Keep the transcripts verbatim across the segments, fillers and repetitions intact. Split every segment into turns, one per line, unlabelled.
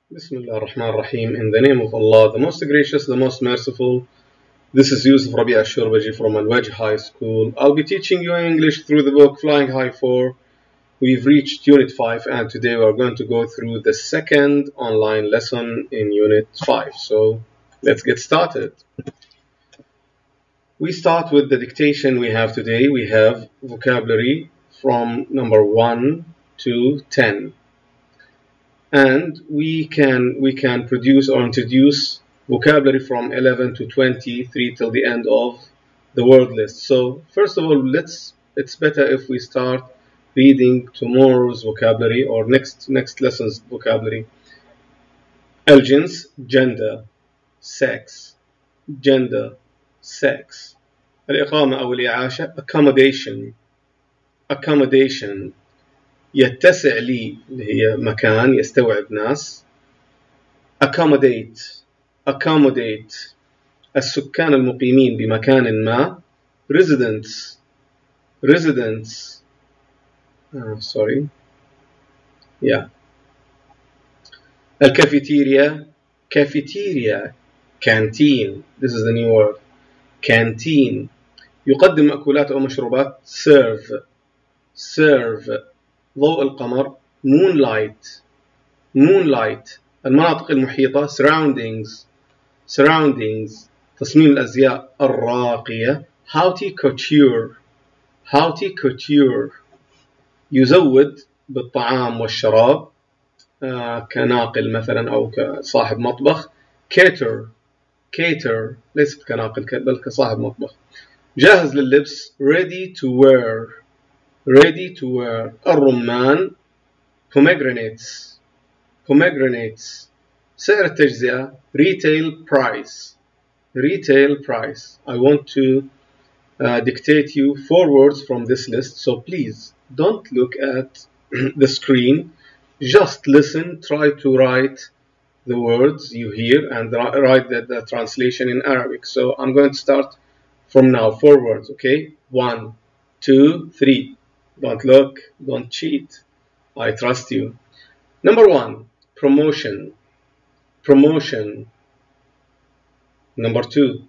Bismillah ar-Rahman ar-Rahim. In the name of Allah, the most gracious, the most merciful. This is Yusuf Rabi Ash-Shurbaji from Al-Wajh High School. I'll be teaching you English through the book Flying High four. We've reached Unit five, and today we're going to go through the second online lesson in Unit five. So let's get started. We start with the dictation we have today. We have vocabulary from number one to ten. And we can we can produce or introduce vocabulary from eleven to twenty-three till the end of the word list. So first of all, let's it's better if we start reading tomorrow's vocabulary or next next lesson's vocabulary. Al-jins, gender, sex, gender, sex. Al-iqama أو الإعاشة, accommodation, accommodation. يتسع لي اللي هي مكان يستوعب ناس. accommodate accommodate السكان المقيمين بمكان ما. residents residents uh, sorry yeah الكافيتيريا cafeteria canteen, this is the new word, canteen. يقدم مأكولات أو مشروبات. serve serve ضوء القمر. moonlight moonlight المناطق المحيطة. surroundings surroundings تصميم الأزياء الراقية. haute couture haute couture يزود بالطعام والشراب آه كناقل مثلا أو كصاحب مطبخ. cater cater ليست كناقل بل كصاحب مطبخ. جاهز لللبس. ready to wear ready to wear. الرمان. pomegranates pomegranates سعر التجزئة. retail price retail price. I want to uh, dictate you four words from this list, so please don't look at the screen, just listen, try to write the words you hear and write the, the translation in Arabic. So I'm going to start from now. Four words, okay? One, two, three. Don't look, don't cheat. I trust you. Number one, promotion. Promotion. Number two,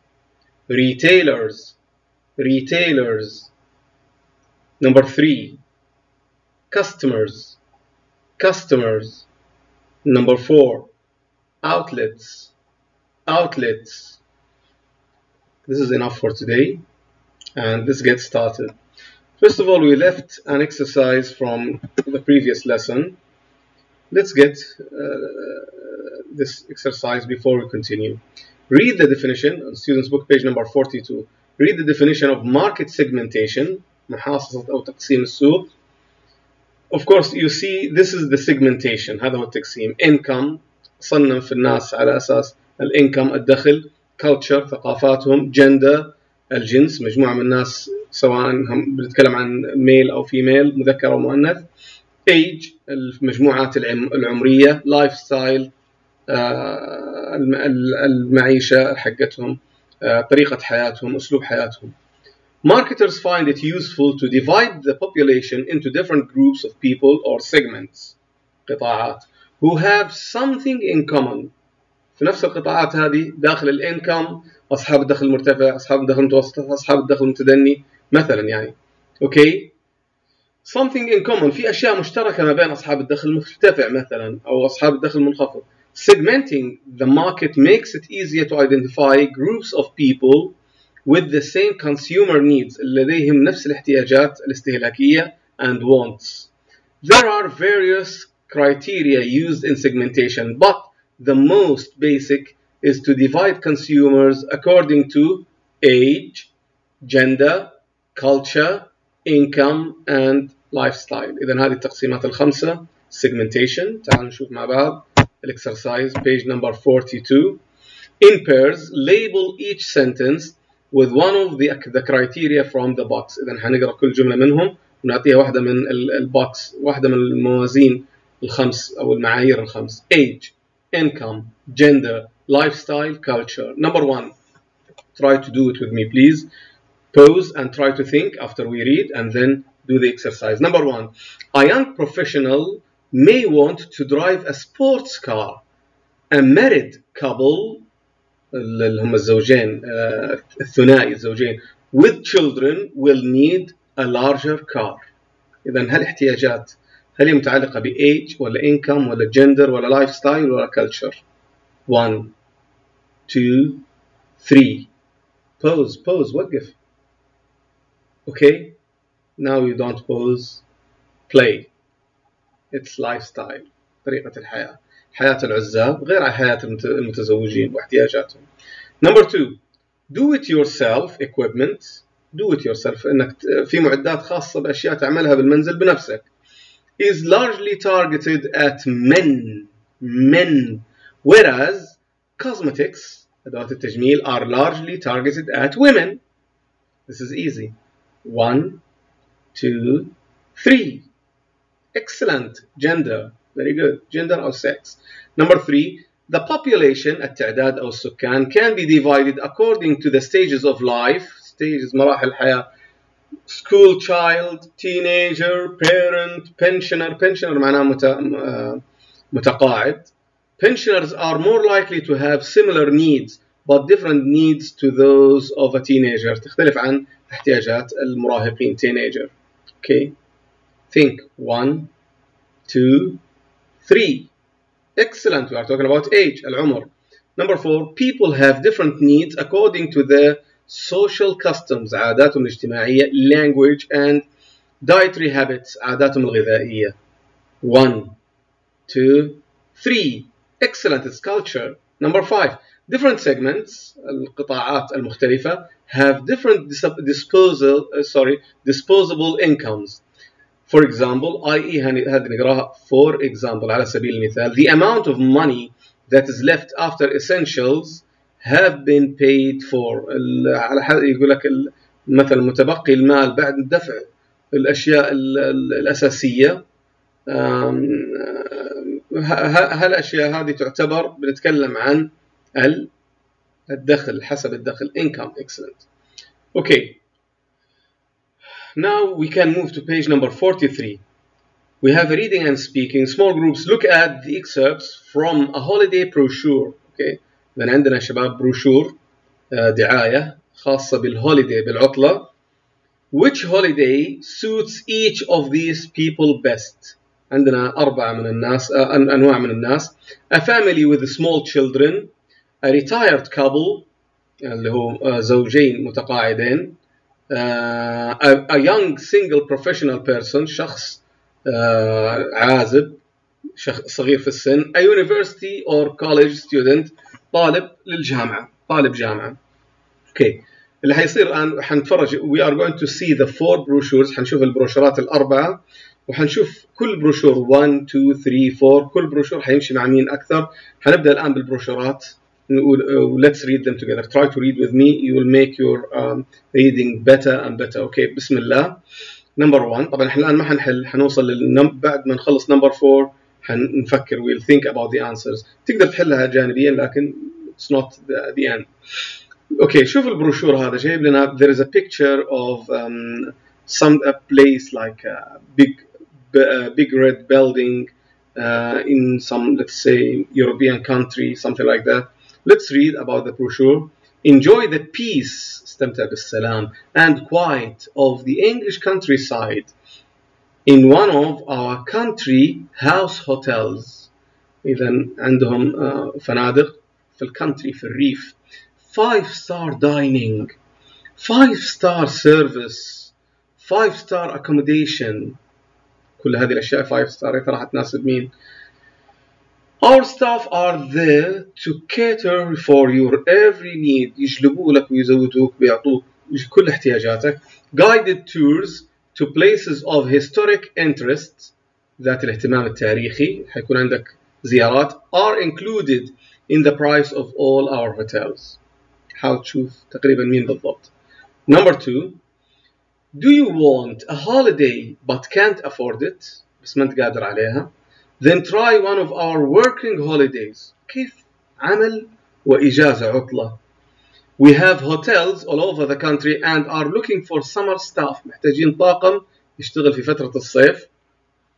retailers. Retailers. Number three, customers. Customers. Number four, outlets. Outlets. This is enough for today, and let's get started. First of all, we left an exercise from the previous lesson. Let's get uh, this exercise before we continue. Read the definition on Students' Book, page number forty-two. Read the definition of market segmentation. محاصصة أو تقسيم السوق. Of course, you see this is the segmentation. هذا هو التقسيم. Income. صنف الناس على أساس الإنكم الدخل. Culture. ثقافاتهم. Gender. الجنس. مجموعة من الناس سواء هم بنتكلم عن ميل أو فيميل، مذكر أو مؤنث. age المجموعات العمرية. لايف ستايل المعيشة حقتهم، طريقة حياتهم، أسلوب حياتهم. Marketers find it useful to divide the population into different groups of people or segments قطاعات who have something in common. في نفس القطاعات هذه داخل الانكم أصحاب الدخل المرتفع، أصحاب الدخل المتوسط، أصحاب الدخل المتدني مثلا يعني. اوكي. something in common، في أشياء مشتركة ما بين أصحاب الدخل المرتفع مثلا أو أصحاب الدخل المنخفض. segmenting the market makes it easier to identify groups of people with the same consumer needs لديهم نفس الاحتياجات الاستهلاكية and wants. There are various criteria used in segmentation, but the most basic is to divide consumers according to age, gender, culture, income and lifestyle. إذن هذه التقسيمات الخمسة. segmentation. تعالوا نشوف مع بعض exercise page number forty-two. In pairs, label each sentence with one of the, the criteria from the box. إذن هنقرأ كل جملة منهم ونعطيها واحدة من البوكس، واحدة من الموازين الخمس أو المعايير الخمس. age, income, gender, lifestyle, culture. Number one. Try to do it with me, please. Pause and try to think after we read and then do the exercise. Number one, a young professional may want to drive a sports car. A married couple اللي هم الزوجين الثنائي الزوجين with children will need a larger car. إذا هالاحتياجات هل هي متعلقة ب age ولا income ولا gender ولا lifestyle ولا culture؟ one, two, three. Pause, pause, وقف. Okay, now you don't pause. Play. It's lifestyle. طريقة الحياة. حياة العزاب غير حياة المتزوجين واحتياجاتهم. Number two, do it yourself equipment. Do it yourself إنك في معدات خاصة بأشياء تعملها بالمنزل بنفسك. Is largely targeted at men. Men. Whereas cosmetics أدوات التجميل are largely targeted at women. This is easy. One, two, three. Excellent. Gender. Very good. Gender or sex. Number three, the population التعداد أو السكان can be divided according to the stages of life. Stages مراحل الحياة. School child, teenager, parent, pensioner. Pensioner معناه مت... متقاعد. Pensioners are more likely to have similar needs but different needs to those of a teenager. تختلف عن احتياجات المراهقين teenager. Okay. Think. One, two, three. Excellent. We are talking about age, العمر. Number four, people have different needs according to their social customs, عاداتهم الاجتماعية, language and dietary habits, عاداتهم الغذائية. One, two, three. Excellent. It's culture. Number five, different segments, القطاعات المختلفة, have different disposal, uh, sorry, disposable incomes. For example, that is هذه نقراها for example على سبيل المثال, the amount of money that is left after essentials have been paid for. على حد يقول لك مثلا متبقي المال بعد دفع الأشياء الأساسية. هالأشياء هذه تعتبر بنتكلم عن الدخل حسب الدخل income. Excellent. Okay. Now we can move to page number forty-three. We have reading and speaking. Small groups look at the excerpts from a holiday brochure. Okay. then عندنا شباب بروشور دعاية خاصة بالهوليداي بالعطلة. Which holiday suits each of these people best? عندنا أربعة من الناس أنواع من الناس. A family with small children, a retired couple اللي هو زوجين متقاعدين, Uh, a, a young single professional person, شخص uh, عازب, شخص صغير في السن, a university or college student, طالب للجامعة, طالب جامعة. Okay. اللي حيصير الآن حنتفرج, we are going to see the four brochures. حنشوف البروشورات الأربعة وحنشوف كل بروشور one, two, three, four. كل بروشور حيمشي مع مين أكثر. حنبدأ الآن بالبروشورات. نقول uh, let's read them together. Try to read with me. You will make your um, reading better and better. Okay. بسم الله. Number one. طبعا احنا الآن ما حنحل, حنوصل للنم بعد ما نخلص number four حنفكر. We'll think about the answers. تقدر تحلها جانبيا لكن it's not the, the end. Okay. شوف البروشور هذا جايب لنا. There is a picture of um, some a place like a big a big red building uh, in some, let's say, European country, something like that. Let's read about the brochure. Enjoy the peace, استمتع بالسلام, and quiet of the English countryside in one of our country house hotels. إذن عندهم uh, فنادق في الكونتري في الريف. Five star dining, five star service, five star accommodation. كل هذه الأشياء five star راح تناسب مين؟ Our staff are there to cater for your every need. يجلبوا لك ويزودوك بيعطوك كل احتياجاتك. Guided tours to places of historic interest, ذات الاهتمام التاريخي, حيكون عندك زيارات, are included in the price of all our hotels. حاول تشوف تقريبا مين بالضبط. Number two, do you want a holiday but can't afford it? بس ما انت قادر عليها. Then try one of our working holidays. كيف عمل وإجازة عطلة. We have hotels all over the country and are looking for summer staff. محتاجين طاقم يشتغل في فترة الصيف.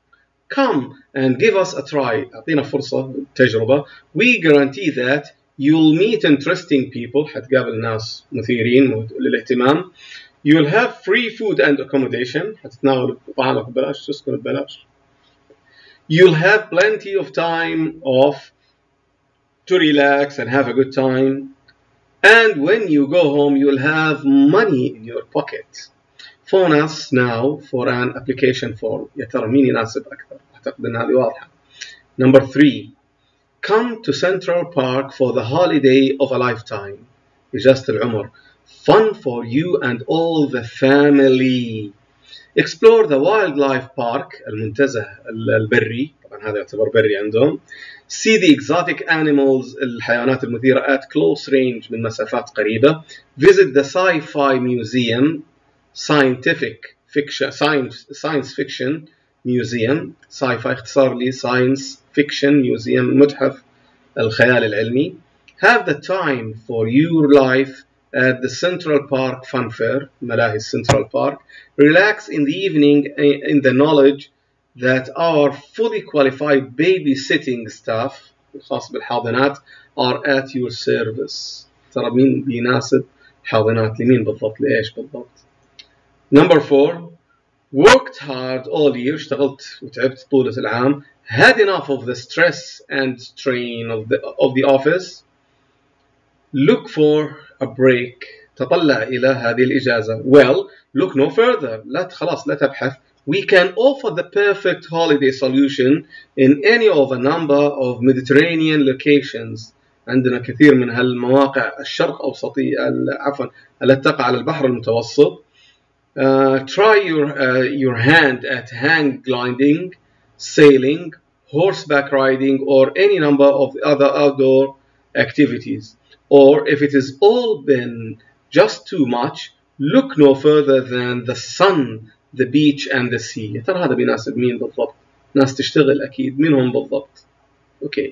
come and give us a try. أعطينا فرصة تجربة. We guarantee that you'll meet interesting people. حتقابل ناس مثيرين للاهتمام. You'll have free food and accommodation. حتتناول طعامك ببلاش، تسكن ببلاش. You'll have plenty of time off to relax and have a good time. And when you go home, you'll have money in your pocket. Phone us now for an application form. يا ترى مين يناسب أكثر؟ أعتقد أن هذه واضحة. Number three. Come to Central Park for the holiday of a lifetime. إجازة العمر. Fun for you and all the family. Explore the wildlife park, المنتزه البري. طبعا هذا يعتبر بري عندهم. See the exotic animals, الحيوانات المثيرة at close range من مسافات قريبة. Visit the sci-fi museum, scientific fiction, science, science fiction museum. sci-fi اختصار لي science fiction museum, متحف الخيال العلمي. Have the time for your life at the Central Park Fun Fair, ملاهي Central Park. Relax in the evening in the knowledge that our fully qualified babysitting staff الخاص بالحاضنات are at your service. ترى مين بيناسب حاضنات لمين بالضبط؟ لإيش بالضبط؟ Number four. Worked hard all year. اشتغلت وتعبت طولة العام. Had enough of the stress and strain of the, of the office. Look for a break. تطلع إلى هذه الإجازة. Well, look no further. لا خلاص لا تبحث. We can offer the perfect holiday solution in any of a number of Mediterranean locations. عندنا كثير من هالمواقع الشرق أوسطية عفوا التي تقع على البحر المتوسط. Uh, try your uh, your hand at hang gliding, sailing, horseback riding, or any number of other outdoor activities. Or if it has all been just too much, look no further than the sun, the beach, and the sea. يا ترى هذا بيناسب مين بالضبط؟ ناس تشتغل أكيد. مين هم بالضبط؟ أوكي.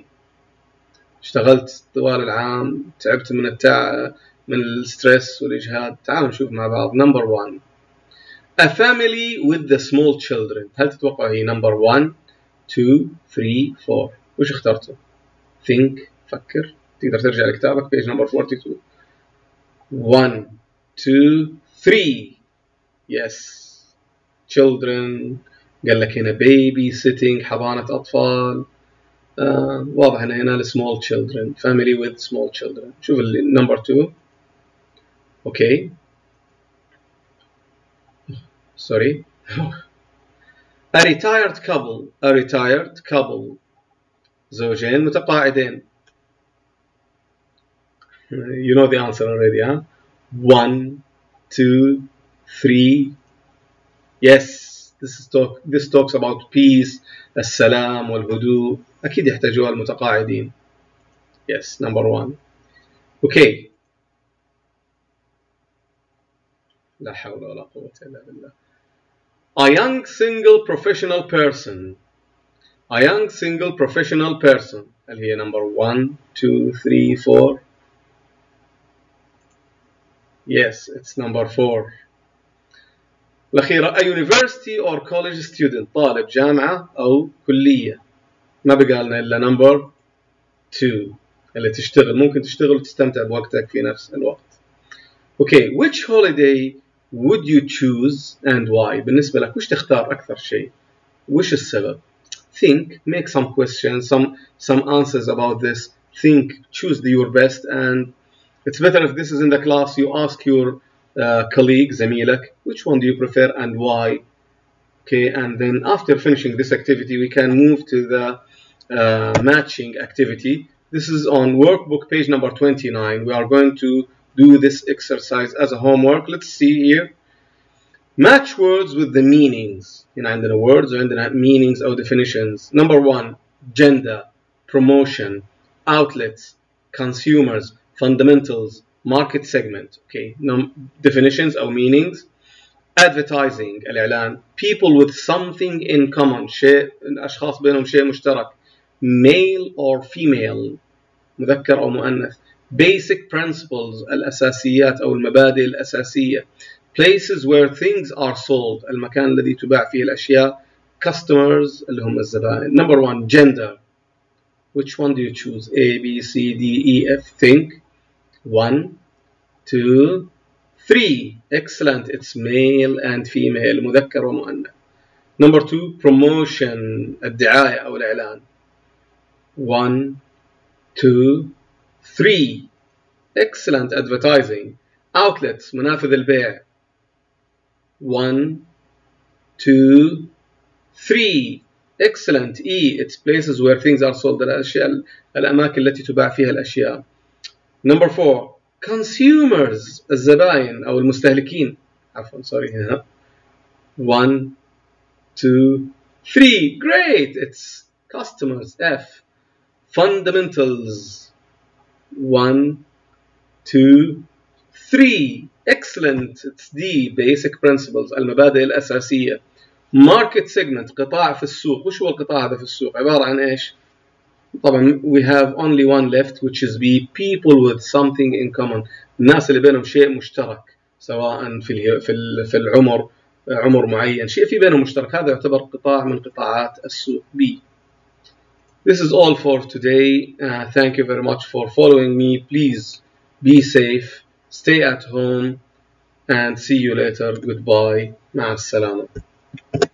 اشتغلت طوال العام، تعبت من التع من الستريس والإجهاد. تعالوا نشوف مع بعض. Number one. A family with the small children. هل تتوقع هي number one, two, three, four؟ وش اخترته؟ Think. فكر. تقدر ترجع لكتابك page number forty-two. one, two, three. Yes. Children. قال لك هنا baby sitting حضانة أطفال. آه واضح هنا هنا small children. Family with small children. شوف number two. Okay. Sorry. A retired couple. A retired couple. زوجين متقاعدين. You know the answer already, huh? One, two, three. Yes, this is talk. This talks about peace, السلام والهدوء. أكيد يحتاجوها المتقاعدين. Yes, number one. Okay. لا حول ولا قوة إلا بالله. A young single professional person. A young single professional person. هل هي number one, two, three, four? Yes, it's number four. الأخيرة. A university or college student. طالب جامعة أو كلية. ما بقى لنا إلا number two. اللي تشتغل. ممكن تشتغل وتستمتع بوقتك في نفس الوقت. Okay, which holiday would you choose and why؟ بالنسبة لك وش تختار أكثر شيء؟ وش السبب؟ Think, make some questions, some some answers about this. Think, choose the, your best, and it's better if this is in the class. You ask your uh, colleague, زميلك, which one do you prefer and why? Okay, and then after finishing this activity, we can move to the uh, matching activity. This is on workbook page number twenty-nine. We are going to do this exercise as a homework. Let's see here. Match words with the meanings. هنا عندنا words وعندنا meanings أو definitions. Number one, gender, promotion, outlets, consumers, fundamentals, market segment. Okay, Num definitions أو meanings. Advertising, الإعلان. People with something in common. شيء أشخاص بينهم شيء مشترك. Male or female. مذكر أو مؤنث. Basic principles, الأساسيات أو المبادئ الأساسية. Places where things are sold. المكان الذي تباع فيه الأشياء. customers اللي هم الزبائن. Number one, gender. Which one do you choose? A, B, C, D, E, F. Think. One, two, three. Excellent. It's male and female. مذكر ومؤنث. Number two, promotion. الدعاية أو الإعلان. One, two, three. Excellent. Advertising. Outlets. منافذ البيع. One, two, three. Excellent. E. It's places where things are sold. الأشياء الأماكن التي تباع فيها الأشياء. Number four, consumers. الزبائن أو المستهلكين. عفوا sorry هنا. One, two, three. Great. It's customers. F. Fundamentals. One, two, three. Excellent. It's D. Basic principles. المبادئ الأساسية. Market segment. قطاع في السوق. وش هو القطاع هذا في السوق؟ عبارة عن إيش؟ طبعا we have only one left which is B. People with something in common. الناس اللي بينهم شيء مشترك سواء في في في العمر عمر معين شيء في بينهم مشترك هذا يعتبر قطاع من قطاعات السوق B. This is all for today. Uh, thank you very much for following me. Please be safe, stay at home, and see you later. Goodbye. مع السلامة.